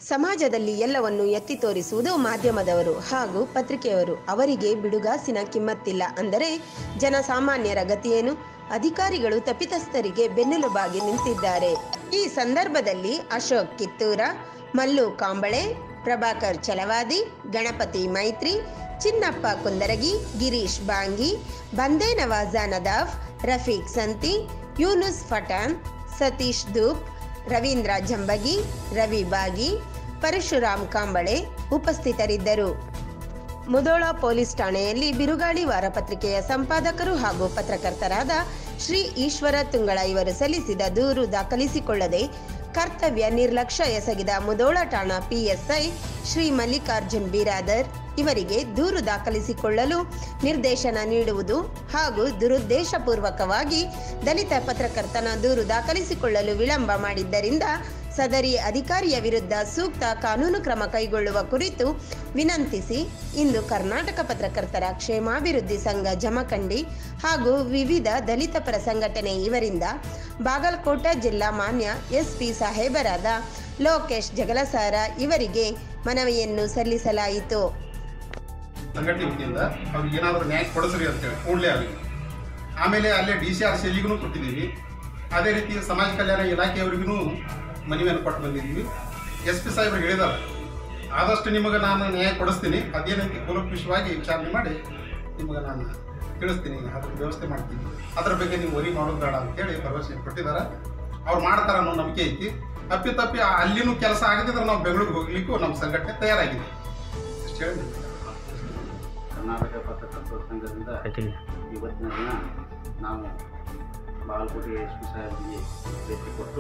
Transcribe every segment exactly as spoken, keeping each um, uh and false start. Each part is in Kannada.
ಸಮಾಜದಲ್ಲಿ ಎಲ್ಲವನ್ನು ಎತ್ತಿ ತೋರಿಸುವುದು ಮಾಧ್ಯಮದವರು ಹಾಗೂ ಪತ್ರಿಕೆಯವರು. ಅವರಿಗೆ ಬಿಡುಗಾಸಿನ ಕಿಮ್ಮತ್ತಿಲ್ಲ ಅಂದರೆ ಜನಸಾಮಾನ್ಯರ ಗತಿಯೇನು? ಅಧಿಕಾರಿಗಳು ತಪ್ಪಿತಸ್ಥರಿಗೆ ಬೆನ್ನೆಲುಬಾಗಿ ನಿಂತಿದ್ದಾರೆ. ಈ ಸಂದರ್ಭದಲ್ಲಿ ಅಶೋಕ್ ಕಿತ್ತೂರ, ಮಲ್ಲು ಕಾಂಬಳೆ, ಪ್ರಭಾಕರ್ ಚಲವಾದಿ, ಗಣಪತಿ ಮೈತ್ರಿ, ಚಿನ್ನಪ್ಪ ಕುಂದರಗಿ, ಗಿರೀಶ್ ಬಾಂಗಿ, ಬಂದೇ ನವಾಜ ನದಾಫ್, ರಫೀಕ್ ಸಂತಿ, ಯೂನುಸ್ ಫಟಾನ್, ಸತೀಶ್ ಧೂಪ್, ರವೀಂದ್ರ ಜಂಬಗಿ, ರವಿ ಬಾಗಿ, ಪರಶುರಾಮ್ ಕಾಂಬಳೆ ಉಪಸ್ಥಿತರಿದ್ದರು. ಮುಧೋಳ ಪೊಲೀಸ್ ಠಾಣೆಯಲ್ಲಿ ಬಿರುಗಾಳಿ ವಾರಪತ್ರಿಕೆಯ ಸಂಪಾದಕರು ಹಾಗೂ ಪತ್ರಕರ್ತರಾದ ಶ್ರೀ ಈಶ್ವರ ತುಂಗಳ ಇವರು ಸಲ್ಲಿಸಿದ ದೂರು ದಾಖಲಿಸಿಕೊಳ್ಳದೆ ಕರ್ತವ್ಯ ನಿರ್ಲಕ್ಷ್ಯ ಎಸಗಿದ ಮುಧೋಳ ಠಾಣಾ ಪಿಎಸ್ಐ ಶ್ರೀ ಮಲ್ಲಿಕಾರ್ಜುನ್ ಬಿರಾದರ್ ಇವರಿಗೆ ದೂರು ದಾಖಲಿಸಿಕೊಳ್ಳಲು ನಿರ್ದೇಶನ ನೀಡುವುದು ಹಾಗೂ ದುರುದ್ದೇಶಪೂರ್ವಕವಾಗಿ ದಲಿತ ಪತ್ರಕರ್ತನ ದೂರು ದಾಖಲಿಸಿಕೊಳ್ಳಲು ವಿಳಂಬ ಮಾಡಿದ್ದರಿಂದ ಸದರಿ ಅಧಿಕಾರಿಯ ವಿರುದ್ಧ ಸೂಕ್ತ ಕಾನೂನು ಕ್ರಮ ಕೈಗೊಳ್ಳುವ ಕುರಿತು ವಿನಂತಿಸಿ ಇಂದು ಕರ್ನಾಟಕ ಪತ್ರಕರ್ತರ ಕ್ಷೇಮಾಭಿವೃದ್ಧಿ ಸಂಘ ಜಮಖಂಡಿ ಹಾಗೂ ವಿವಿಧ ದಲಿತ ಪರ ಸಂಘಟನೆ ಇವರಿಂದ ಬಾಗಲಕೋಟೆ ಜಿಲ್ಲಾ ಮಾನ್ಯ ಎಸ್ಪಿ ಸಾಹೇಬರಾದ ಲೋಕೇಶ್ ಜಗಲಸಾರ ಇವರಿಗೆ ಮನವಿಯನ್ನು ಸಲ್ಲಿಸಲಾಯಿತು. ಸಂಘಟನೆ ವತಿಯಿಂದ ಅವ್ರಿಗೆ ಏನಾದರೂ ನ್ಯಾಯ ಕೊಡಿಸ್ರಿ ಅಂತೇಳಿ ಕೂಡಲೇ ಆಗಲಿ. ಆಮೇಲೆ ಅಲ್ಲೇ ಡಿ ಸಿ ಆರ್ ಸಿಲಿಗೂ ಕೊಟ್ಟಿದ್ದೀವಿ. ಅದೇ ರೀತಿ ಸಮಾಜ ಕಲ್ಯಾಣ ಇಲಾಖೆಯವರಿಗೂ ಮನವಿಯನ್ನು ಕೊಟ್ಟು ಬಂದಿದ್ದೀವಿ. ಎಸ್ ಪಿ ಸಾಹೇಬರು ಹೇಳಿದ್ದಾರೆ, ಆದಷ್ಟು ನಿಮಗೆ ನಾನು ನ್ಯಾಯ ಕೊಡಿಸ್ತೀನಿ, ಅದೇನಂತೆ ಕೂಲಂಕುಷವಾಗಿ ವಿಚಾರಣೆ ಮಾಡಿ ನಿಮಗೆ ನಾನು ತಿಳಿಸ್ತೀನಿ, ಅದ್ರ ವ್ಯವಸ್ಥೆ ಮಾಡ್ತೀನಿ, ಅದ್ರ ಬಗ್ಗೆ ನೀವು ವರಿ ಮಾಡೋದು ಬೇಡ ಅಂತೇಳಿ ಭರವಸೆ ಕೊಟ್ಟಿದ್ದಾರೆ. ಅವ್ರು ಮಾಡ್ತಾರೆ ಅನ್ನೋ ನಂಬಿಕೆ ಐತಿ. ತಪ್ಪಿ ತಪ್ಪಿ ಅಲ್ಲಿನೂ ಕೆಲಸ ಆಗದಿದ್ರೆ ನಾವು ಬೆಂಗಳೂರಿಗೆ ಹೋಗ್ಲಿಕ್ಕೂ ನಮ್ಮ ಸಂಘಟನೆ ತಯಾರಾಗಿದೆ ಅಷ್ಟು ಹೇಳಿ. ಕರ್ನಾಟಕ ಪತ್ರಕರ್ತರ ಸಂಘದಿಂದ ಇವತ್ತಿನ ದಿನ ನಾವು ಬಾಗಲಕೋಟೆ ಎಸ್ ಪಿ ಸಾಹೇಬರಿಗೆ ಭೇಟಿ ಕೊಟ್ಟು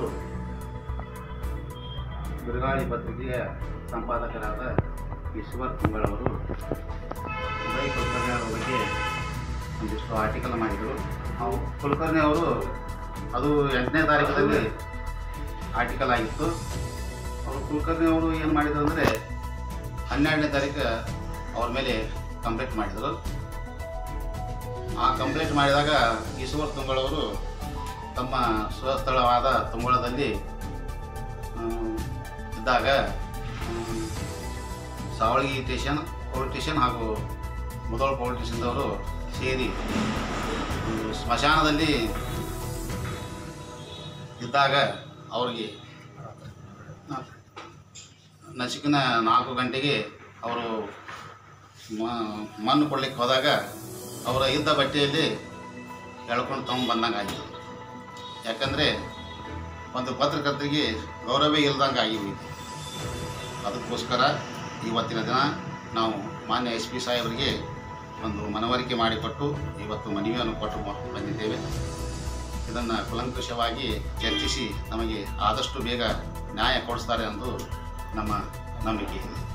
ಬಿರುಗಾಳಿ ಪತ್ರಿಕೆಯ ಸಂಪಾದಕರಾದ ಈಶ್ವರ್ ತುಂಗಳವರು ಉದಯ್ ಕುಲಕರ್ಣಿ ಅವರ ಬಗ್ಗೆ ಒಂದಿಷ್ಟು ಆರ್ಟಿಕಲ್ ಮಾಡಿದರು. ನಾವು ಕುಲಕರ್ಣಿ ಅವರು ಅದು ಎಂಟನೇ ತಾರೀಕಲ್ಲಿ ಆರ್ಟಿಕಲ್ ಆಗಿತ್ತು. ಅವರು ಕುಲಕರ್ಣಿ ಅವರು ಏನು ಮಾಡಿದರು ಅಂದರೆ ಹನ್ನೆರಡನೇ ತಾರೀಕು ಅವ್ರ ಮೇಲೆ ಕಂಪ್ಲೇಂಟ್ ಮಾಡಿದರು. ಆ ಕಂಪ್ಲೇಂಟ್ ಮಾಡಿದಾಗ ಈಶ್ವರ್ ತುಂಗಳವರು ತಮ್ಮ ಸ್ವಸ್ಥಳವಾದ ತುಂಗಳದಲ್ಲಿ ಇದ್ದಾಗ ಸಾವಳಗಿ ಸ್ಟೇಷನ್ ಪೊಲೀಸ್ ಸ್ಟೇಷನ್ ಹಾಗೂ ಮುಧೋಳ ಪೊಲೀಸ್ ಸ್ಟೇಷನ್ದವರು ಸೇರಿ ಸ್ಮಶಾನದಲ್ಲಿ ಇದ್ದಾಗ ಅವರಿಗೆ ನಸಿಕಿನ ನಾಲ್ಕು ಗಂಟೆಗೆ ಅವರು ಮಣ್ಣು ಕೊಡ್ಲಿಕ್ಕೆ ಹೋದಾಗ ಅವರ ಇದ್ದ ಬಟ್ಟೆಯಲ್ಲಿ ಎಳ್ಕೊಂಡು ತಗೊಂಡು ಬಂದಂಗೆ ಆಯಿತು. ಯಾಕಂದರೆ ಒಂದು ಪತ್ರಕರ್ತರಿಗೆ ಗೌರವ ಇಲ್ದಂಗೆ ಆಗಿವಿ. ಅದಕ್ಕೋಸ್ಕರ ಇವತ್ತಿನ ದಿನ ನಾವು ಮಾನ್ಯ ಎಸ್ ಪಿ ಸಾಹೇಬರಿಗೆ ಒಂದು ಮನವರಿಕೆ ಮಾಡಿಕೊಟ್ಟು ಇವತ್ತು ಮನವಿಯನ್ನು ಕೊಟ್ಟು ಬಂದಿದ್ದೇವೆ. ಇದನ್ನು ಕೂಲಂಕುಷವಾಗಿ ಚರ್ಚಿಸಿ ನಮಗೆ ಆದಷ್ಟು ಬೇಗ ನ್ಯಾಯ ಕೊಡಿಸ್ತಾರೆ ಎಂದು ನಮ್ಮ ನಂಬಿಕೆ ಇದೆ.